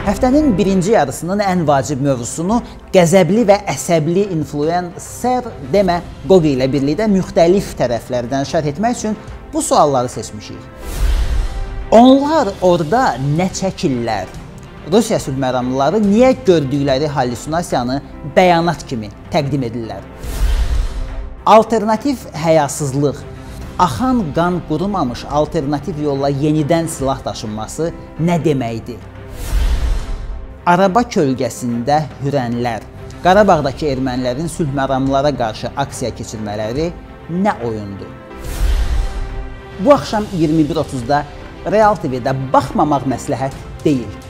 Həftənin birinci yarısının ən vacib mövzusunu qəzəbli və əsəbli influencer demə Qoqi ilə birlikdə müxtəlif tərəflərdən şərh etmək üçün bu sualları seçmişik. Onlar orada nə çəkirlər? Rusiya sülhməramlıları niyə gördükləri hallüsinasiyanı bəyanat kimi təqdim edirlər? Alternativ həyasızlıq, axan qan qurumamış alternativ yolla yenidən silah daşınması nə deməkdir? Araba kölgəsində hürənlər, Qarabağdakı ermənilərin sülhməramlılara qarşı aksiya keçirmələri nə oyundur? Bu axşam 21:30-da Real TV-də baxmamaq məsləhət deyil.